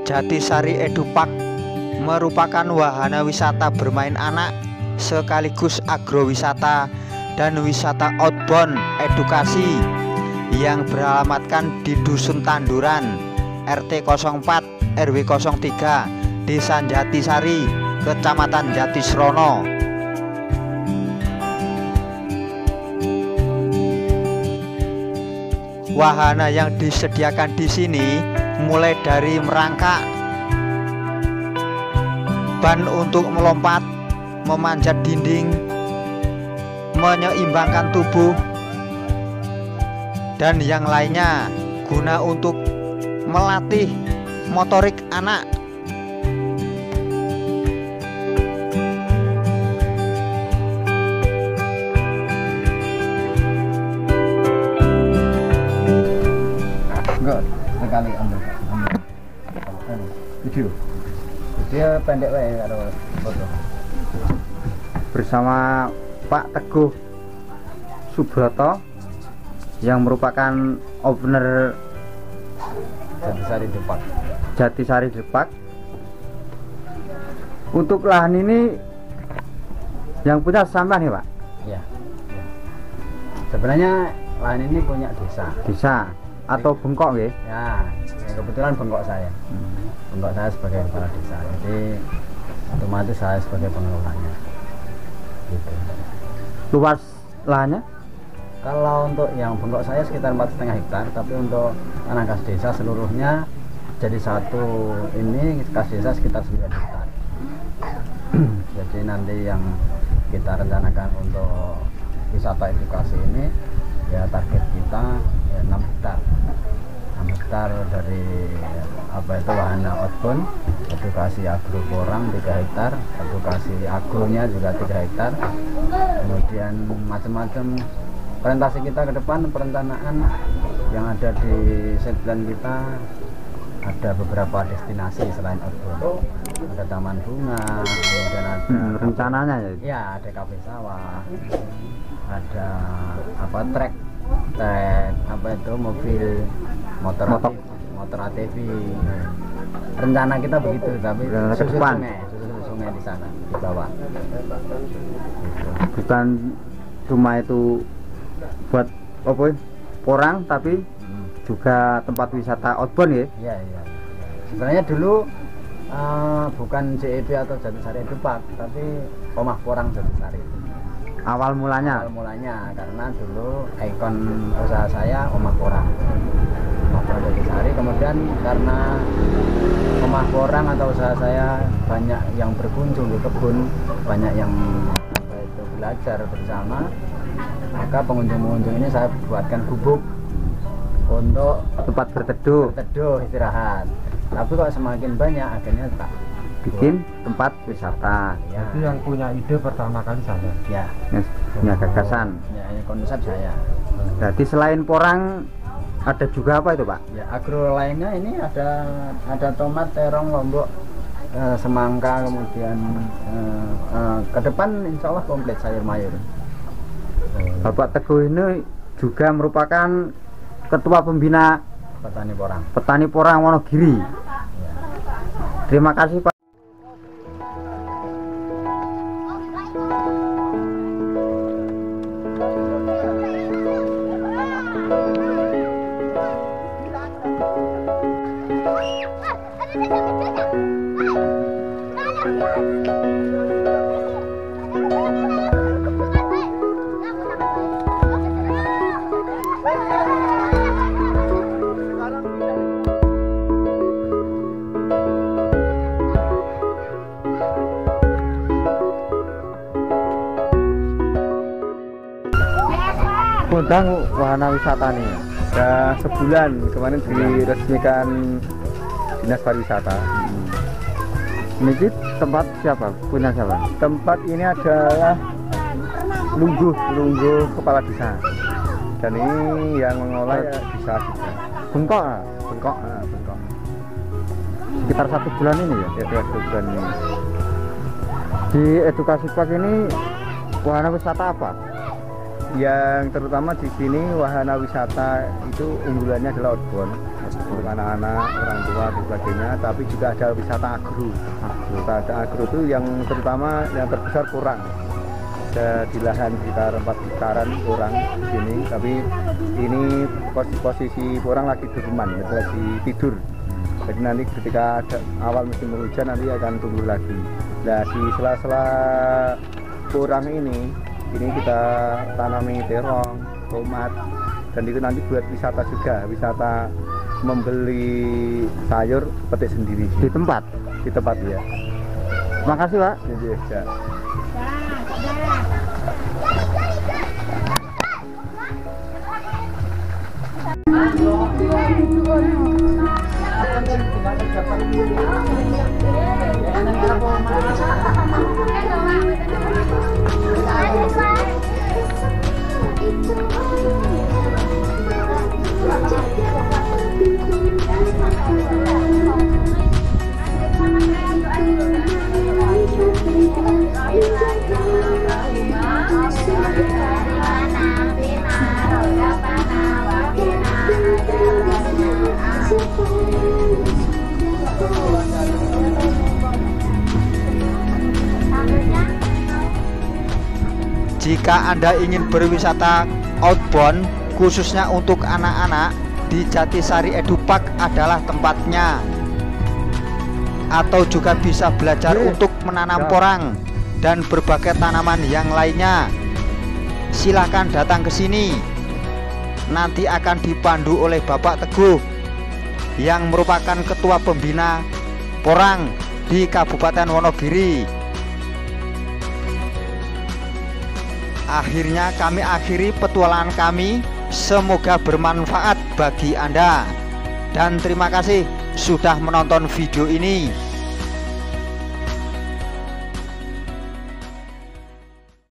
Jatisari Edupark merupakan wahana wisata bermain anak sekaligus agrowisata dan wisata outbound edukasi yang beralamatkan di Dusun Tanduran, RT 04 RW 03, Desa Jatisari, Kecamatan Jatisrono. Wahana yang disediakan di sini mulai dari merangkak, ban untuk melompat, memanjat dinding, menyeimbangkan tubuh, dan yang lainnya guna untuk melatih motorik anak. Enggak, sekali ambil video. Dia pendek wae karo foto. Bersama Pak Teguh Subroto yang merupakan owner Jatisari Edupark. Jatisari Edupark. Untuk lahan ini yang punya sampean ya, Pak? Iya. Sebenarnya lahan ini punya desa. Desa atau bengkok nggih? Ya, kebetulan bengkok saya. Bengkok saya sebagai kepala desa. Jadi otomatis saya sebagai pengelolanya. Gitu. Luas lahannya? Kalau untuk yang bengkok saya sekitar 4,5 hektar, tapi untuk tanah kas desa seluruhnya jadi satu ini kas desa sekitar 9 hektar. Jadi nanti yang kita rencanakan untuk wisata edukasi ini ya target kita ya 6 hektar. 6 hektar dari apa itu wahana outbound, edukasi agro porang 3 hektar, edukasi agronya juga 3 hektar. Kemudian macam-macam orientasi kita ke depan, perencanaan yang ada di set plan kita ada beberapa destinasi selain outbound. Ada taman bunga, kemudian ada rencananya ya ada kafe sawah, ada apa trek apa itu mobil motor ATV. Rencana kita begitu, tapi susul sungai di sana di bawah. Bukan cuma itu buat apa porang, tapi juga tempat wisata outbound ya? Iya. Sebenarnya dulu bukan JEB atau Jatisari Edupark, tapi Omah Porang Jatisari. Awal mulanya karena dulu ikon usaha saya Omah Porang Jatisari. Kemudian karena Omah Porang atau usaha saya banyak yang berkunjung di kebun, banyak yang belajar bersama, maka pengunjung-pengunjung ini saya buatkan gubuk untuk tempat berteduh istirahat. Tapi kok semakin banyak akhirnya tak bikin tempat wisata ya. Itu yang punya ide pertama kali saya. Ya. Punya gagasan. Ya, ini konsep saya. Jadi selain porang ada juga apa itu, Pak? Ya, agro lainnya ini ada tomat, terong, lombok, semangka, kemudian ke depan insya Allah komplit sayur mayur. Bapak Teguh ini juga merupakan Ketua Pembina Petani Porang Wonogiri. Ya. Terima kasih, Pak. Undang wahana wisata nih Sudah sebulan kemarin diresmikan Dinas Pariwisata. Ini tempat siapa? Punya siapa? Tempat ini adalah Lungguh Kepala Desa, dan ini yang mengelola ya desa juga. Bengkok. Bengkok. Sekitar 1 bulan ini ya? Ya, 1 bulan ini. Di edukasi park ini wahana wisata apa? Yang terutama di sini wahana wisata itu unggulannya adalah outbound. untuk anak-anak, orang tua dan sebagainya. Tapi juga ada wisata agro. Wisata agro itu yang terutama yang terbesar kurang. Ada di lahan sekitar 4 hektaran kurang di sini. Tapi ini posisi kurang lagi deruman, lagi tidur. Jadi nanti ketika ada awal musim hujan nanti akan tumbuh lagi. Nah, di sela-sela kurang ini kita tanami terong, tomat, dan itu nanti buat wisata juga, wisata membeli sayur petik sendiri Di tempat. ya. Makasih Pak. Ya. Jika Anda ingin berwisata outbound khususnya untuk anak-anak, di Jatisari Edupark adalah tempatnya. Atau juga bisa belajar untuk menanam porang dan berbagai tanaman yang lainnya. Silahkan datang ke sini. Nanti akan dipandu oleh Bapak Teguh yang merupakan ketua pembina porang di Kabupaten Wonogiri. Akhirnya kami akhiri petualangan kami. Semoga bermanfaat bagi Anda. Dan terima kasih sudah menonton video ini.